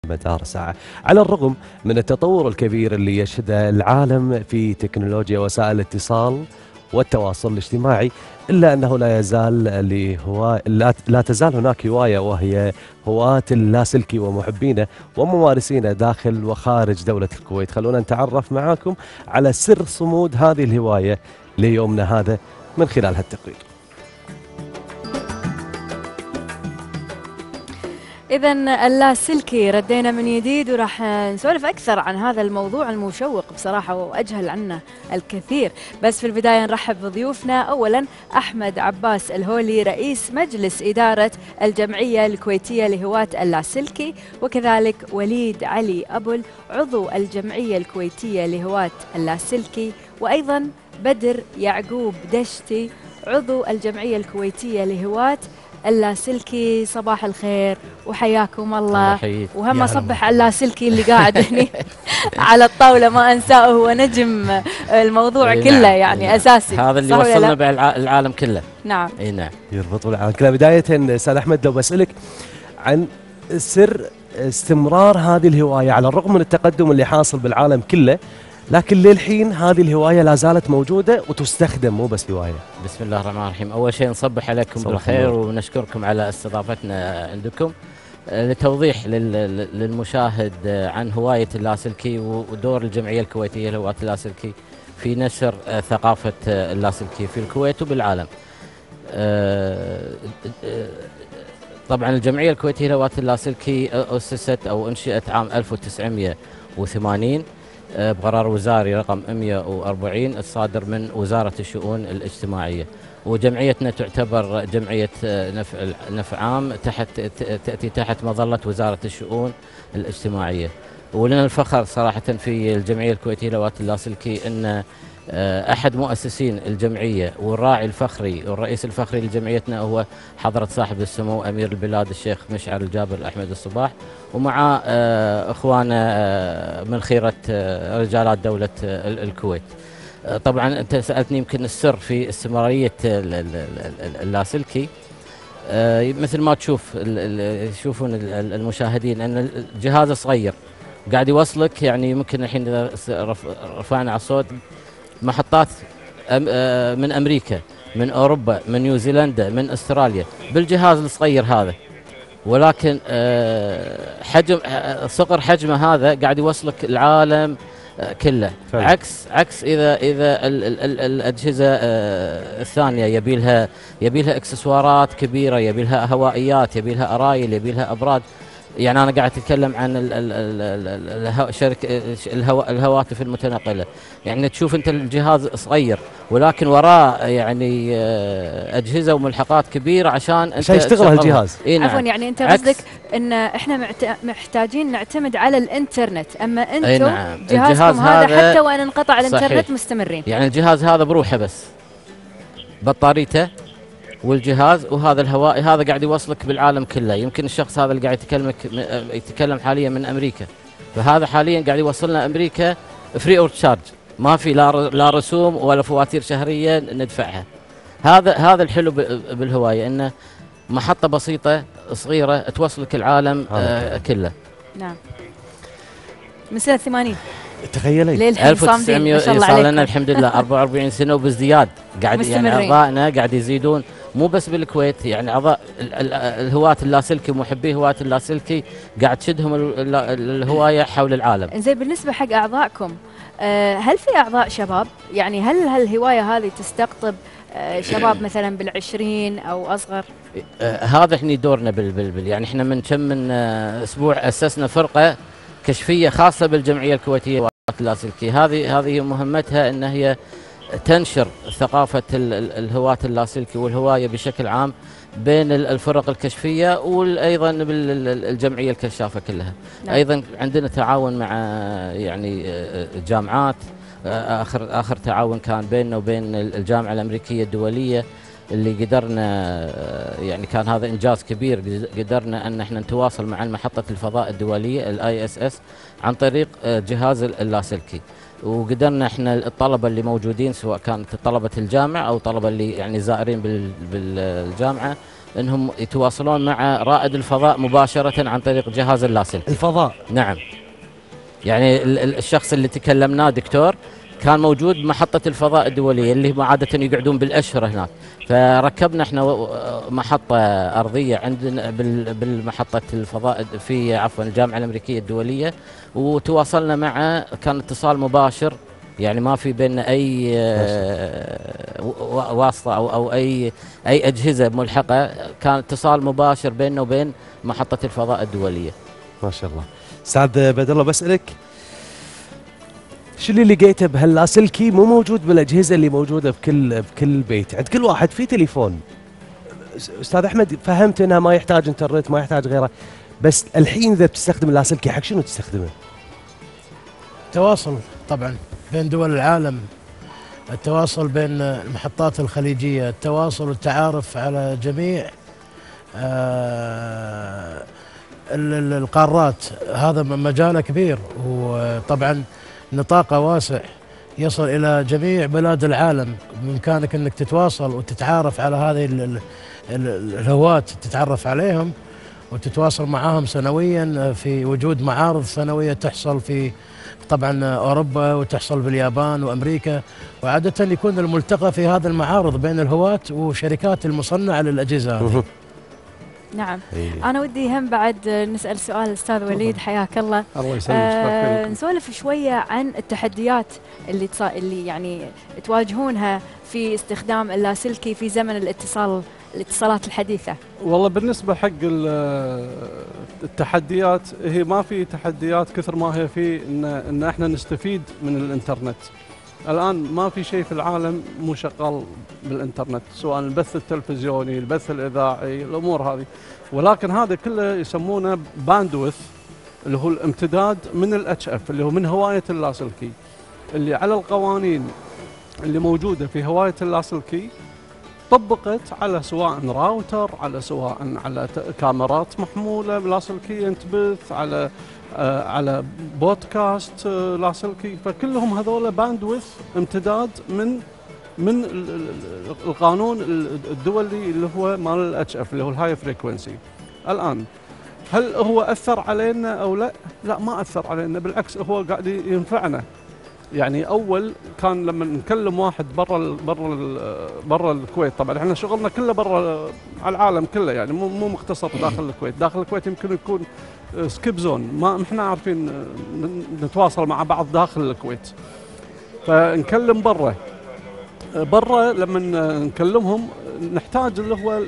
مدار ساعة. على الرغم من التطور الكبير اللي يشهده العالم في تكنولوجيا وسائل الاتصال والتواصل الاجتماعي، إلا أنه لا تزال هناك هواية، وهي هواة اللاسلكي ومحبينه وممارسينه داخل وخارج دولة الكويت. خلونا نتعرف معاكم على سر صمود هذه الهواية ليومنا هذا من خلال هالتقرير. إذا اللاسلكي ردينا من جديد، وراح نسولف أكثر عن هذا الموضوع المشوق بصراحة وأجهل عنه الكثير. بس في البداية نرحب بضيوفنا. أولا أحمد عباس الهولي، رئيس مجلس إدارة الجمعية الكويتية لهواة اللاسلكي، وكذلك وليد علي أبل، عضو الجمعية الكويتية لهواة اللاسلكي، وأيضا بدر يعقوب دشتي، عضو الجمعية الكويتية لهواة اللاسلكي. صباح الخير وحياكم الله. وهم صبح اللاسلكي اللي قاعد هنا على الطاولة، ما أنساه، هو نجم الموضوع كله يعني أساسي. هذا اللي وصلنا بالعالم كله. نعم. اي نعم، يربط بالعالم كله. بداية أستاذ أحمد، لو بسألك عن سر استمرار هذه الهواية على الرغم من التقدم اللي حاصل بالعالم كله، لكن للحين هذه الهواية لا زالت موجودة وتستخدم، مو بس هواية. بسم الله الرحمن الرحيم. أول شيء نصبح عليكم بالخير ونشكركم على استضافتنا عندكم لتوضيح للمشاهد عن هواية اللاسلكي ودور الجمعية الكويتية لهواة اللاسلكي في نشر ثقافة اللاسلكي في الكويت وبالعالم. طبعا الجمعية الكويتية لهواة اللاسلكي أسست أو أنشئت عام 1980 بقرار وزاري رقم 140 الصادر من وزارة الشؤون الاجتماعية، وجمعيتنا تعتبر جمعية نفع عام تأتي تحت مظلة وزارة الشؤون الاجتماعية. ولنا الفخر صراحة في الجمعية الكويتية لهواة اللاسلكي أن أحد مؤسسين الجمعية والراعي الفخري والرئيس الفخري لجمعيتنا هو حضرة صاحب السمو أمير البلاد الشيخ مشعل الجابر أحمد الصباح، ومع إخوانا من خيرة رجالات دولة الكويت. طبعا أنت سألتني يمكن السر في استمرارية اللاسلكي. مثل ما يشوفون المشاهدين أن الجهاز صغير قاعد يوصلك، يعني يمكن الحين إذا رفعنا على الصوت محطات من أمريكا، من أوروبا، من نيوزيلندا، من أستراليا بالجهاز الصغير هذا، ولكن صقر حجمه هذا قاعد يوصلك العالم كله. عكس إذا الأجهزة الثانية يبي لها إكسسوارات كبيرة، يبي لها هوائيات، يبي لها أرايل، يبي لها أبراج. يعني أنا قاعد أتكلم عن الهواتف المتنقلة. يعني تشوف أنت الجهاز صغير ولكن وراه يعني أجهزة وملحقات كبيرة عشان أنت يشتغل هالجهاز. نعم. عفوا، يعني أنت قصدك أن إحنا محتاجين نعتمد على الإنترنت، أما أنتم نعم. جهازكم هذا حتى وإن انقطع الإنترنت صحيح. مستمرين. يعني الجهاز هذا بروحه بس بطاريته والجهاز، وهذا الهوائي هذا قاعد يوصلك بالعالم كله. يمكن الشخص هذا اللي قاعد يتكلم حاليا من أمريكا، فهذا حاليا قاعد يوصلنا أمريكا فري اور تشارج، ما في لا رسوم ولا فواتير شهرية ندفعها. هذا الحلو بالهواية، انه محطة بسيطة صغيرة توصلك العالم كله. نعم. من سنة 80 تخيلي 1900 صار لنا الحمد لله 44 سنة وبازدياد. قاعد يعني أعضائنا قاعد يزيدون، مو بس بالكويت، يعني أعضاء الهواة اللاسلكي ومحبي هواة اللاسلكي قاعد تشدهم الهواية حول العالم. زين، بالنسبة حق أعضائكم، هل في أعضاء شباب؟ يعني هل الهواية هذه تستقطب شباب مثلا بالعشرين أو أصغر؟ هذا احنا دورنا يعني احنا من أسبوع أسسنا فرقة كشفية خاصة بالجمعية الكويتية اللاسلكي. هذه مهمتها ان هي تنشر ثقافة الهواة اللاسلكي والهواية بشكل عام بين الفرق الكشفية وايضا بالجمعية الكشافة كلها. نعم. ايضا عندنا تعاون مع يعني جامعات. اخر تعاون كان بيننا وبين الجامعة الامريكية الدولية اللي قدرنا، يعني كان هذا انجاز كبير، قدرنا ان احنا نتواصل مع محطة الفضاء الدولية ISS عن طريق جهاز اللاسلكي، وقدرنا احنا الطلبة اللي موجودين سواء كانت طلبة الجامعة او طلبة اللي يعني زائرين بالجامعة انهم يتواصلون مع رائد الفضاء مباشره عن طريق جهاز اللاسلكي. الفضاء. نعم. يعني الشخص اللي تكلمناه دكتور كان موجود بمحطة الفضاء الدولية اللي هم عادة يقعدون بالأشهر هناك، فركبنا احنا محطة أرضية عندنا بالمحطة الفضاء في الجامعة الأمريكية الدولية، وتواصلنا معه، كان اتصال مباشر، يعني ما في بيننا أي واسطة أو أي أجهزة ملحقة، كان اتصال مباشر بيننا وبين محطة الفضاء الدولية. ما شاء الله. استاذ بدر الله بسألك، شو اللي لقيته بهاللاسلكي مو موجود بالاجهزه اللي موجوده بكل بيت؟ عند كل واحد في تليفون. استاذ احمد فهمت انها ما يحتاج انترنت، ما يحتاج غيره، بس الحين اذا بتستخدم اللاسلكي حق شنو تستخدمه؟ تواصل طبعا بين دول العالم، التواصل بين المحطات الخليجيه، التواصل والتعارف على جميع القارات. هذا مجاله كبير، وطبعا نطاقه واسع يصل الى جميع بلاد العالم. بامكانك انك تتواصل وتتعارف على هذه الهواة، تتعرف عليهم وتتواصل معهم سنويا في وجود معارض سنويه تحصل في طبعا اوروبا وتحصل باليابان وامريكا، وعاده يكون الملتقى في هذا المعارض بين الهواة وشركات المصنعه للاجهزه هذه. نعم. أنا ودي هم بعد نسأل سؤال الأستاذ وليد، حياك الله. الله يسلمك. نسولف شوية عن التحديات اللي يعني تواجهونها في استخدام اللاسلكي في زمن الاتصالات الحديثة. والله بالنسبة حق التحديات، هي ما في تحديات كثر ما هي في إن احنا نستفيد من الإنترنت. الآن ما في شيء في العالم مو شغال بالإنترنت، سواء البث التلفزيوني، البث الإذاعي، الأمور هذه. ولكن هذا كله يسمونه باندوث، اللي هو الامتداد من الاتش اف، اللي هو من هواية اللاسلكي، اللي على القوانين اللي موجودة في هواية اللاسلكي طبقت على سواء راوتر، على سواء على كاميرات محمولة لاسلكية تبث، على بودكاست لاسلكي، فكلهم هذول باندويث امتداد من القانون الدولي اللي هو مال الاتش اف، اللي هو الهاي فريكونسي. الان هل هو اثر علينا او لا؟ لا، ما اثر علينا، بالعكس هو قاعد ينفعنا. يعني اول كان لما نكلم واحد برا الكويت، طبعا احنا شغلنا كله برا على العالم كله، يعني مو مختصر داخل الكويت. داخل الكويت يمكن يكون سكيب زون، ما احنا عارفين نتواصل مع بعض داخل الكويت، فنكلم برا لما نكلمهم نحتاج اللي هو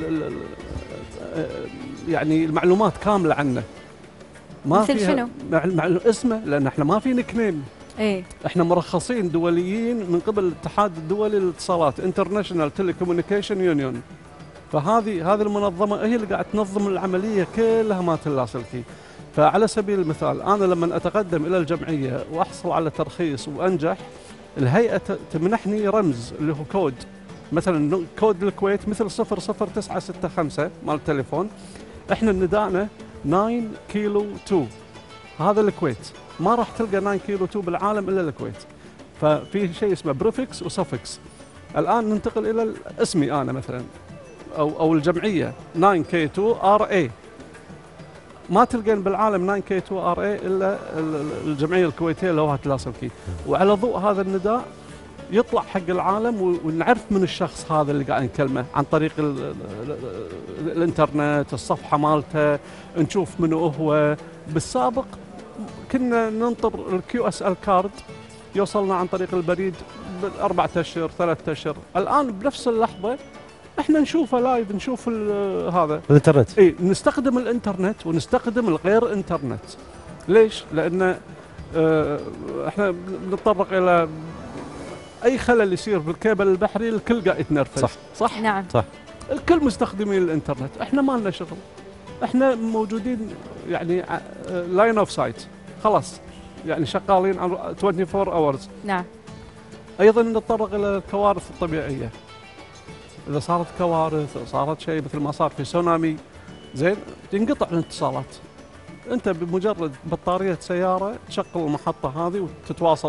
يعني المعلومات كامله عنه. ما مثل شنو؟ اسمه، لان احنا ما في نيك نيم. ايه، احنا مرخصين دوليين من قبل الاتحاد الدولي للاتصالات، انترناشونال تيليكوميونيكيشن يونيون. فهذه المنظمه هي اللي قاعده تنظم العمليه كلها مالت اللاسلكي. فعلى سبيل المثال انا لما اتقدم الى الجمعيه واحصل على ترخيص وانجح، الهيئه تمنحني رمز اللي هو كود، مثلا كود الكويت مثل 00965 مال التليفون، احنا نداءنا 9 كيلو 2، هذا الكويت. ما راح تلقى 9 كيلو 2 بالعالم الا الكويت. ففي شيء اسمه بريفكس وسفكس. الان ننتقل الى اسمي انا مثلا او الجمعيه 9K2RA، ما تلقين بالعالم 9K2RA الا الجمعيه الكويتيه للهواة اللاسلكي. وعلى ضوء هذا النداء يطلع حق العالم ونعرف من الشخص هذا اللي قاعد نكلمه عن طريق الانترنت، الصفحه مالته، نشوف منو هو. بالسابق كنا ننطر الQSL كارد يوصلنا عن طريق البريد ب4 أشهر 3 أشهر. الان بنفس اللحظه احنا نشوفه لايف، نشوف هذا الانترنت. اي، نستخدم الانترنت ونستخدم الغير انترنت. ليش؟ لان احنا نتطرق الى اي خلل يصير بالكابل البحري الكل قاعد يتنرفز. صح نعم، صح. الكل مستخدمين الانترنت، احنا ما لنا شغل، احنا موجودين يعني لاين اوف سايت، خلاص يعني شغالين 24 اورز. نعم. ايضا نتطرق الى الكوارث الطبيعيه. اذا صارت كوارث، صارت شيء مثل ما صار في سونامي، زين، تنقطع الاتصالات. انت بمجرد بطاريه سياره تشغل المحطه هذه وتتواصل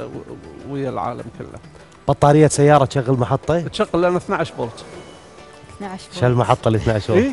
ويا العالم كله. بطاريه سياره تشغل محطه؟ تشغل لان 12 فولت. 12 شو المحطه اللي 12 إيه؟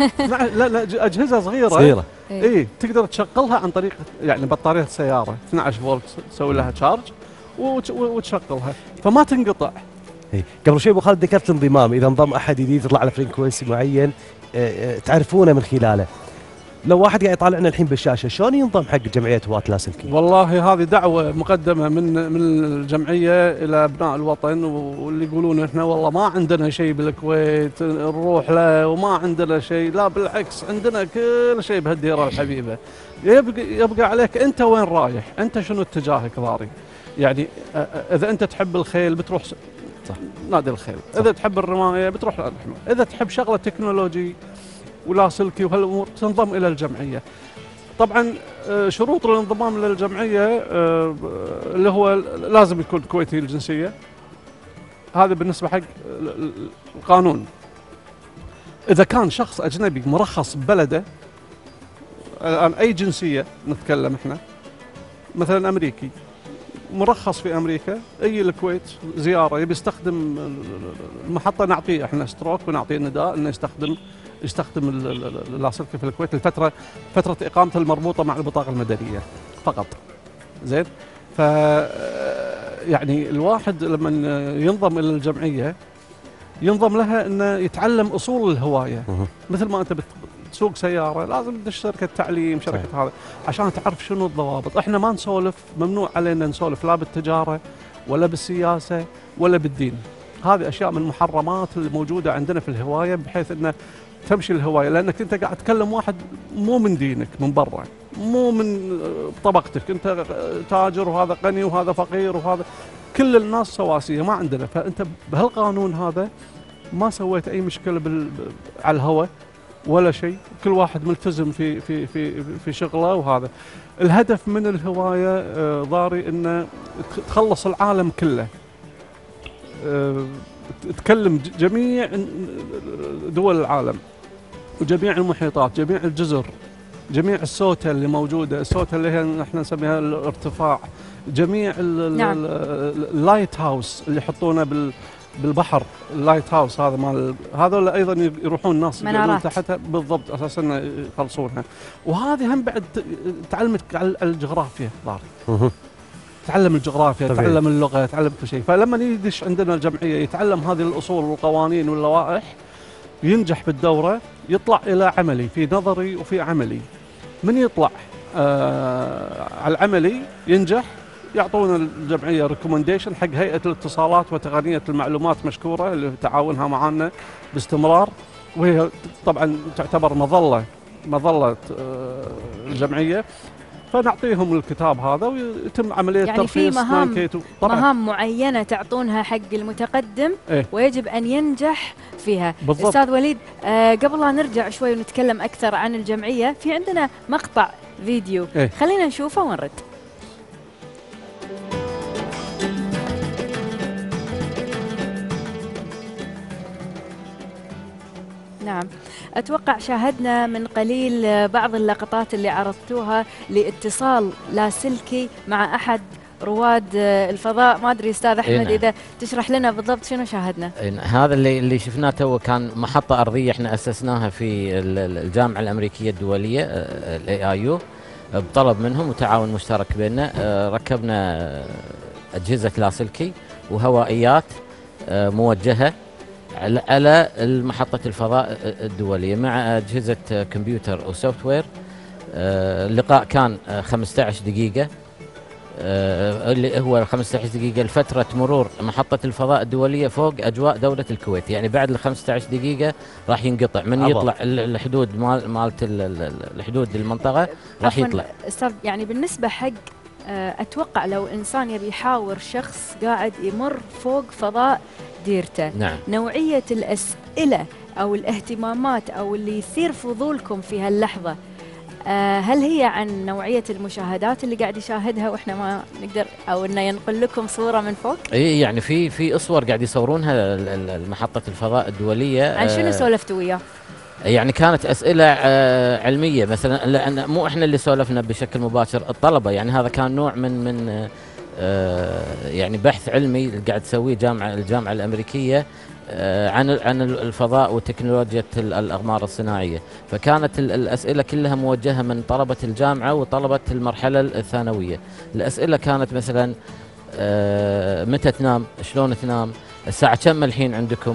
لا اجهزه صغيره صغيره. اي تقدر تشغلها عن طريق يعني بطاريه السياره 12 فولت، تسوي لها تشارج وتشغلها فما تنقطع. إيه. قبل شوي ابو خالد ذكرت انضمام، اذا انضم احد جديد يطلع على فريكونسي معين تعرفونه من خلاله. لو واحد قاعد يطالعنا الحين بالشاشه شلون ينضم حق جمعيه هواة لاسلكي؟ والله هذه دعوه مقدمه من الجمعيه الى ابناء الوطن، واللي يقولون احنا والله ما عندنا شيء بالكويت نروح له وما عندنا شيء، لا بالعكس عندنا كل شيء بهالديره الحبيبه. يبقى عليك انت وين رايح، انت شنو اتجاهك ضاري. يعني اذا انت تحب الخيل بتروح صح. نادي الخيل، اذا تحب الرمايه بتروح نادي الرمايه، اذا تحب شغله تكنولوجي ولاسلكي وهالامور تنضم الى الجمعيه. طبعا شروط الانضمام للجمعيه اللي هو لازم يكون كويتي الجنسيه، هذا بالنسبه حق القانون. اذا كان شخص اجنبي مرخص ببلده، الان اي جنسيه نتكلم احنا، مثلا امريكي مرخص في امريكا يجي الكويت زياره يبي يستخدم المحطه، نعطيه احنا ستروك ونعطيه نداء انه يستخدم اللاسلكي في الكويت فتره اقامته المربوطه مع البطاقه المدنيه فقط. زين. ف يعني الواحد لما ينضم الى الجمعيه ينضم لها انه يتعلم اصول الهوايه. مثل ما انت تسوق سياره لازم تدش شركه تعليم، شركه هذا عشان تعرف شنو الضوابط. احنا ما نسولف، ممنوع علينا نسولف لا بالتجاره ولا بالسياسه ولا بالدين. هذه اشياء من المحرمات الموجوده عندنا في الهوايه، بحيث انه تمشي الهوايه، لانك انت قاعد تكلم واحد مو من دينك، من برا، مو من طبقتك، انت تاجر وهذا غني وهذا فقير وهذا كل الناس سواسيه ما عندنا. فانت بهالقانون هذا ما سويت اي مشكله على الهوى ولا شيء، كل واحد ملتزم في شغله. وهذا الهدف من الهوايه ضاري انه تخلص العالم كله، تكلم جميع دول العالم وجميع المحيطات، جميع الجزر، جميع السوتا اللي موجوده، السوتا اللي هي احنا نسميها الارتفاع، جميع اللايت هاوس اللي يحطونه بالبحر، اللايت هاوس هذا مال هذول ايضا يروحون ناس يقعدون تحتها بالضبط اساس انه يخلصونها. وهذه هم بعد تعلمك على الجغرافيا ضاري. تعلم الجغرافيا، تعلم اللغه، تعلم كل شيء. فلما يدش عندنا الجمعيه يتعلم هذه الاصول والقوانين واللوائح، ينجح بالدوره، يطلع الى عملي، في نظري وفي عملي. من يطلع على العملي ينجح، يعطونا الجمعيه ريكومنديشن حق هيئه الاتصالات وتقنيه المعلومات مشكوره اللي تعاونها معنا باستمرار، وهي طبعا تعتبر مظله الجمعيه. فنعطيهم الكتاب هذا ويتم عمليه يعني ترخيص. في مهام معينه تعطونها حق المتقدم إيه؟ ويجب ان ينجح فيها. بالضبط. استاذ وليد، قبل لا نرجع شوي ونتكلم اكثر عن الجمعيه، في عندنا مقطع فيديو. إيه؟ خلينا نشوفه ونرد. نعم، أتوقع شاهدنا من قليل بعض اللقطات اللي عرضتوها لاتصال لاسلكي مع أحد رواد الفضاء. ما أدري أستاذ أحمد نعم. إذا تشرح لنا بالضبط شنو شاهدنا. هذا اللي شفناه تو كان محطة أرضية احنا أسسناها في الجامعة الأمريكية الدولية AIU بطلب منهم وتعاون مشترك بيننا. ركبنا أجهزة لاسلكي وهوائيات موجهة على محطة الفضاء الدولية مع أجهزة كمبيوتر وسوفت وير. اللقاء كان 15 دقيقة، اللي هو 15 دقيقة لفترة مرور محطة الفضاء الدولية فوق أجواء دولة الكويت. يعني بعد ال 15 دقيقة راح ينقطع من يطلع الحدود مالت الحدود المنطقة راح يطلع. أستاذ، يعني بالنسبة حق أتوقع لو إنسان يبي يحاور شخص قاعد يمر فوق فضاء ديرته، نعم، نوعية الأسئلة أو الاهتمامات أو اللي يثير فضولكم في هاللحظة، هل هي عن نوعية المشاهدات اللي قاعد يشاهدها وإحنا ما نقدر، أو إنه ينقل لكم صورة من فوق؟ إيه، يعني في صور قاعد يصورونها محطة الفضاء الدولية. عن شنو سولفتوا وياه؟ يعني كانت أسئلة علمية مثلا، لأن مو إحنا اللي سولفنا بشكل مباشر، الطلبة. يعني هذا كان نوع من يعني بحث علمي قاعد تسويه الجامعة الأمريكية عن الفضاء وتكنولوجيا الأقمار الصناعية. فكانت الأسئلة كلها موجهة من طلبة الجامعة وطلبة المرحلة الثانوية. الأسئلة كانت مثلا متى تنام، شلون تنام، الساعة كم الحين عندكم،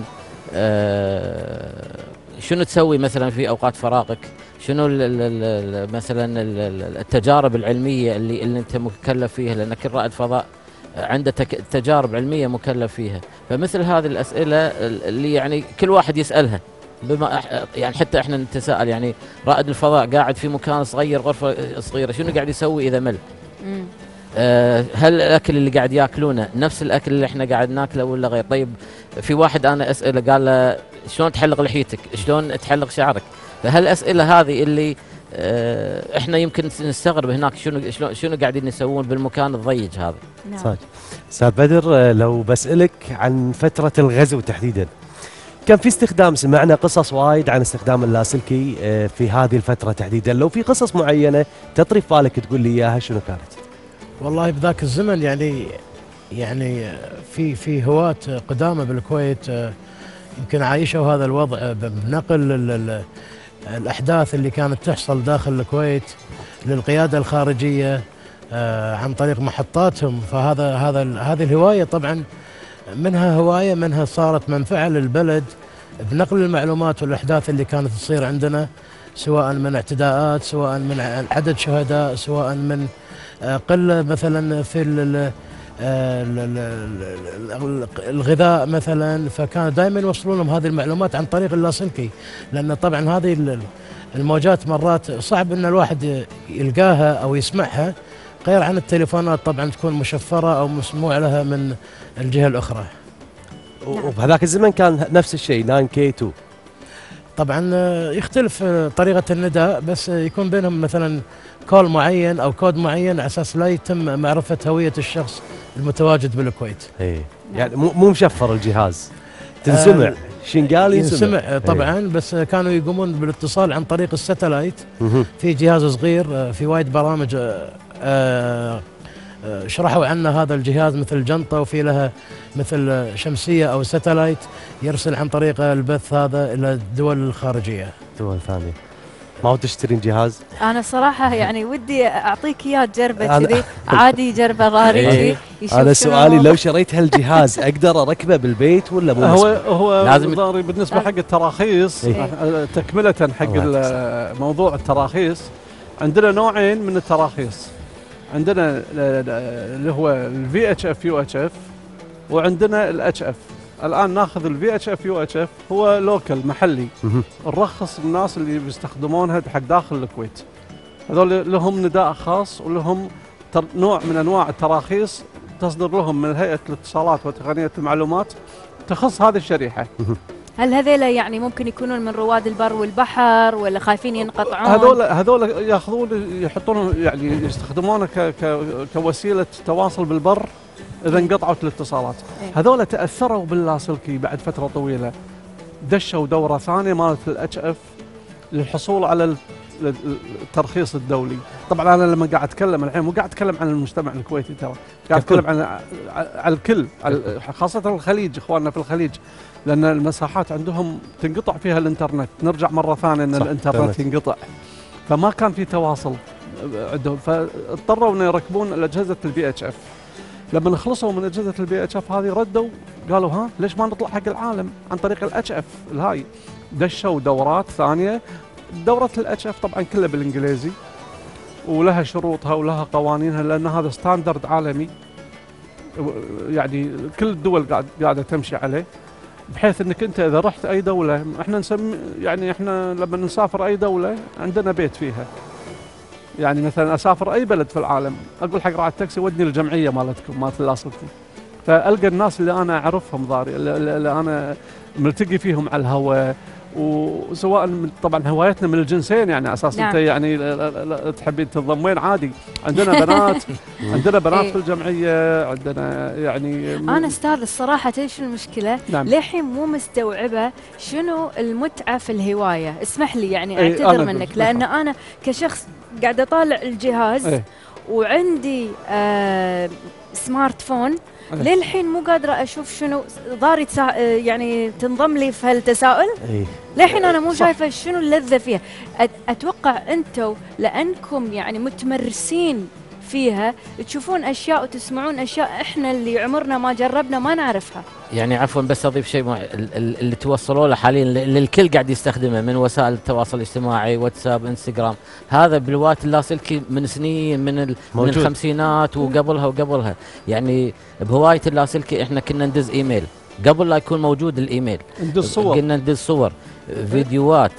شنو تسوي مثلا في أوقات فراغك، شنو مثلا التجارب العلمية اللي أنت مكلف فيها، لأن كل رائد فضاء عنده تجارب علمية مكلف فيها. فمثل هذه الأسئلة اللي يعني كل واحد يسألها، بما يعني حتى احنا نتساءل، يعني رائد الفضاء قاعد في مكان صغير، غرفة صغيرة، شنو قاعد يسوي إذا مل؟ هل الأكل اللي قاعد ياكلونه نفس الأكل اللي احنا قاعد ناكله ولا غير؟ طيب في واحد أنا أسأله قال له شلون تحلق لحيتك، شلون تحلق شعرك؟ فهالأسئلة هذه اللي احنا يمكن نستغرب هناك شنو قاعدين يسوون بالمكان الضيق هذا. نعم. صحيح. استاذ بدر، لو بسألك عن فترة الغزو تحديدا، كان في استخدام، سمعنا قصص وايد عن استخدام اللاسلكي في هذه الفترة تحديدا، لو في قصص معينة تطري في بالك تقول لي اياها شنو كانت؟ والله بذاك الزمن يعني في هواة قدامى بالكويت يمكن عايشوا هذا الوضع بنقل الأحداث اللي كانت تحصل داخل الكويت للقيادة الخارجية عن طريق محطاتهم. هذه الهواية طبعا منها هواية، منها صارت منفعة للبلد بنقل المعلومات والأحداث اللي كانت تصير عندنا، سواء من اعتداءات، سواء من عدد شهداء، سواء من قلة مثلا في الغذاء مثلا. فكانوا دائما يوصلون لهم هذه المعلومات عن طريق اللاسلكي، لأن طبعا هذه الموجات مرات صعب أن الواحد يلقاها أو يسمعها، غير عن التليفونات طبعا تكون مشفرة أو مسموع لها من الجهة الأخرى. وبهذاك الزمن كان نفس الشيء 9K2. طبعا يختلف طريقة النداء، بس يكون بينهم مثلا كول معين أو كود معين على أساس لا يتم معرفة هوية الشخص المتواجد بالكويت. ايه يعني مو مشفر الجهاز، تنسمع شنقال ينسمع طبعا. بس كانوا يقومون بالاتصال عن طريق الستلايت. في جهاز صغير، في وايد برامج شرحوا عنا هذا الجهاز، مثل جنطة وفي لها مثل شمسية أو ستلايت يرسل عن طريق البث هذا إلى الدول الخارجية. دول ثانية. ما هو تشترين جهاز؟ أنا صراحة يعني ودي أعطيك إياه تجربة كذي عادي، جربة غاري. أنا سؤالي لو شريت هالجهاز أقدر أركبه بالبيت ولا مو؟ هو لازم ضاري بالنسبة حق التراخيص. تكملة حق موضوع التراخيص، عندنا نوعين من التراخيص. عندنا اللي هو الفي اتش اف يو اتش اف، وعندنا الاتش اف. الان ناخذ الفي اتش اف يو اتش اف، هو لوكال محلي، نرخص الناس اللي بيستخدمونها حق داخل الكويت. هذول لهم نداء خاص ولهم نوع من انواع التراخيص تصدر لهم من هيئه الاتصالات وتقنيه المعلومات تخص هذه الشريحه. هل هذيلا يعني ممكن يكونون من رواد البر والبحر ولا خايفين ينقطعون؟ هذول ياخذون يحطون يعني يستخدمونه كوسيله تواصل بالبر اذا انقطعت الاتصالات. هذول تاثروا باللاسلكي بعد فتره طويله، دشوا دوره ثانيه مالت الاتش اف للحصول على الترخيص الدولي. طبعا انا لما قاعد اتكلم الحين مو قاعد اتكلم عن المجتمع الكويتي، ترى قاعد اتكلم عن الكل، خاصه الخليج، اخواننا في الخليج، لان المساحات عندهم تنقطع فيها الانترنت. نرجع مره ثانيه ان الانترنت ينقطع، فما كان في تواصل عندهم، فاضطروا ان يركبون اجهزه البي اتش اف. لما خلصوا من اجهزه البي اتش اف هذه ردوا قالوا ها ليش ما نطلع حق العالم عن طريق الاتش اف الهاي. دشوا دورات ثانيه. دورة الاتش اف طبعا كلها بالانجليزي ولها شروطها ولها قوانينها، لان هذا ستاندرد عالمي، يعني كل الدول قاعده تمشي عليه، بحيث انك انت اذا رحت اي دوله، احنا نسمي يعني احنا لما نسافر اي دوله عندنا بيت فيها. يعني مثلا اسافر اي بلد في العالم، اقول حق راعي التاكسي ودني الجمعيه مالتكم مالت اللاسلكي، فالقى الناس اللي انا اعرفهم ضاري، اللي انا ملتقي فيهم على الهواء، وسواء طبعا هوايتنا من الجنسين، يعني اساس انت يعني تحبين تتضمين عادي. عندنا بنات عندنا بنات في الجمعيه، عندنا يعني انا استاذ الصراحه ايش المشكله؟ للحين مو مستوعبه شنو المتعه في الهوايه. اسمح لي يعني اعتذر منك، لان انا كشخص قاعده اطالع الجهاز وعندي سمارت فون للحين مو قادرة أشوف شنو ضاري يعني تنضم لي في هالتساؤل. للحين أنا مو شايفة شنو اللذة فيها. أتوقع أنتوا لأنكم يعني متمرسين فيها تشوفون أشياء وتسمعون أشياء إحنا اللي عمرنا ما جربنا ما نعرفها. يعني عفوا بس أضيف شيء اللي توصلوا له حاليا اللي الكل قاعد يستخدمه من وسائل التواصل الاجتماعي، واتساب، انستغرام، هذا بالوقت اللاسلكي من سنين من الخمسينات وقبلها يعني بهواية اللاسلكي احنا كنا ندز ايميل قبل لا يكون موجود الايميل، ندز صور، كنا ندز صور، فيديوهات،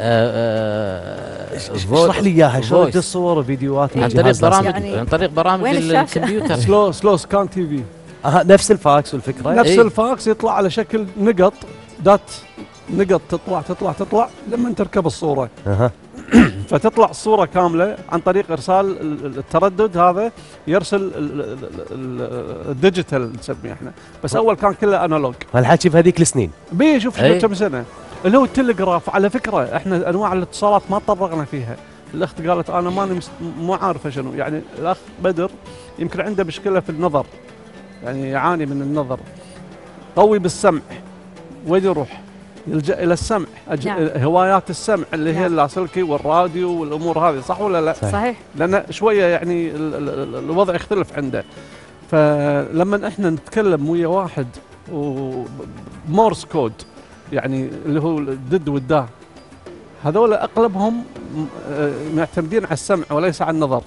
اشرح لي اياها شلون تدز صور وفيديوهات عن طريق برامج عن طريق برامج الكمبيوتر. سلو سكان تي في، نفس الفاكس والفكره نفس الفاكس يطلع على شكل نقط نقط تطلع لما تركب الصوره فتطلع الصوره كامله عن طريق ارسال التردد. هذا يرسل الديجيتال نسميه احنا، بس اول كان كله انالوج. هالحكي في هذيك السنين شوف كم سنه اللي هو التلغراف. على فكره احنا انواع الاتصالات ما تطرقنا فيها. الاخت قالت انا مو عارفه شنو يعني. الاخ بدر يمكن عنده مشكله في النظر، يعني يعاني من النظر، قوي بالسمع، وين يروح؟ يلجأ الى السمع. هوايات السمع اللي هي اللاسلكي والراديو والامور هذه، صح ولا لا؟ صحيح. لان شويه يعني الوضع يختلف عنده. فلما احنا نتكلم ويا واحد ومورس كود، يعني اللي هو الدد والدا، هذول اغلبهم معتمدين على السمع وليس على النظر.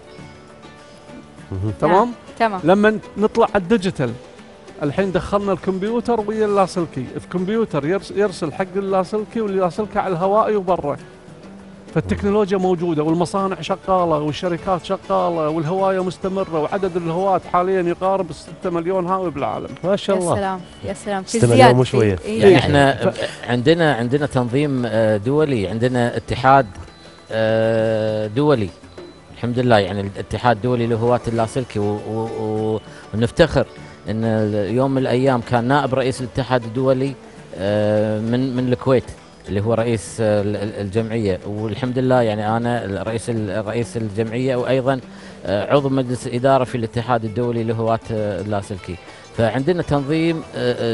تمام؟ تمام. لما نطلع على الديجيتال، الحين دخلنا الكمبيوتر ويا اللاسلكي. الكمبيوتر يرسل حق اللاسلكي واللاسلكي على الهوائي وبرا. فالتكنولوجيا موجوده والمصانع شغاله والشركات شغاله والهوايه مستمره، وعدد الهواة حاليا يقارب 6 مليون هاوي بالعالم. ما شاء الله. يا سلام يا سلام. 6 مليون مو شويه. يعني احنا عندنا تنظيم دولي، عندنا اتحاد دولي الحمد لله، يعني الاتحاد الدولي لهواة اللاسلكي، ونفتخر ان يوم من الايام كان نائب رئيس الاتحاد الدولي من الكويت اللي هو رئيس الجمعيه، والحمد لله يعني انا رئيس الجمعيه، وايضا عضو مجلس الاداره في الاتحاد الدولي لهواة اللاسلكي. فعندنا تنظيم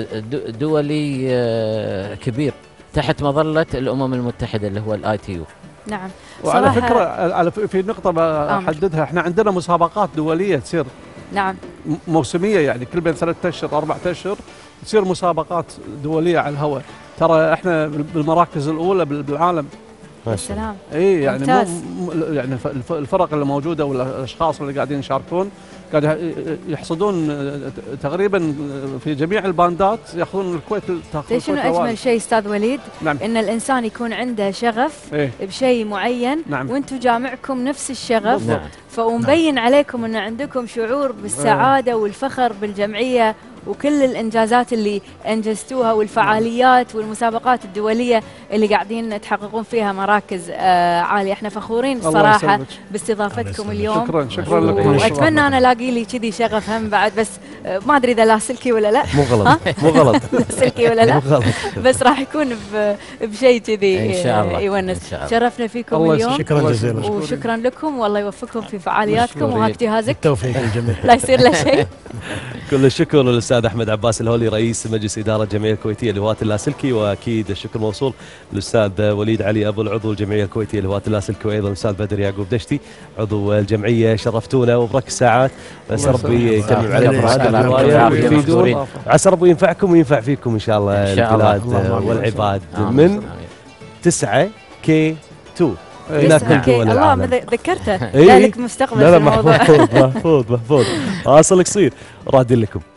دولي كبير تحت مظله الامم المتحده اللي هو الITU. نعم. وعلى فكره في نقطه بحددها، احنا عندنا مسابقات دوليه تصير. نعم. موسميه، يعني كل بين 3 أشهر 4 أشهر تصير مسابقات دوليه على الهواء. ترى احنا بالمراكز الاولى بالعالم. يا سلام. اي يعني يعني الفرق اللي موجوده والاشخاص اللي قاعدين يشاركون قاعد يحصدون تقريبا في جميع الباندات، ياخذون الكويت. شنو اجمل شيء استاذ وليد؟ نعم. ان الانسان يكون عنده شغف بشيء معين. نعم. وانتم جامعكم نفس الشغف. نعم. فمبين عليكم ان عندكم شعور بالسعاده والفخر بالجمعيه وكل الانجازات اللي انجزتوها والفعاليات والمسابقات الدوليه اللي قاعدين تحققون فيها مراكز عاليه. احنا فخورين الصراحه باستضافتكم اليوم. شكرا لكم. واتمنى انا الاقي لي كذي شغف هم بعد، بس ما ادري اذا لاسلكي ولا لا. مو غلط لاسلكي ولا لا. بس راح يكون بشيء كذي ان شاء الله يونس. شرفنا فيكم اليوم. شكرا جزيلا. وشكرا لكم، والله يوفقكم في فعالياتكم وهاك جهازك. التوفيق للجميع. لا يصير له شيء. كل الشكر للاستاذ احمد عباس الهولي رئيس مجلس اداره الجمعيه الكويتيه لهواة اللاسلكي، واكيد الشكر موصول للاستاذ وليد علي ابو العضو الجمعيه الكويتيه لهواة اللاسلكي، وايضا الاستاذ بدر يعقوب دشتي عضو الجمعيه. شرفتونا وبرك الساعات، بس ربي يتمم علينا هذه الروايه ويفيدون. عسى ربي ينفعكم وينفع فيكم ان شاء الله البلاد والعباد. من 9K2 الله ذكرته. ذلك مستقبل لا محفوظ واصل قصير راد لكم.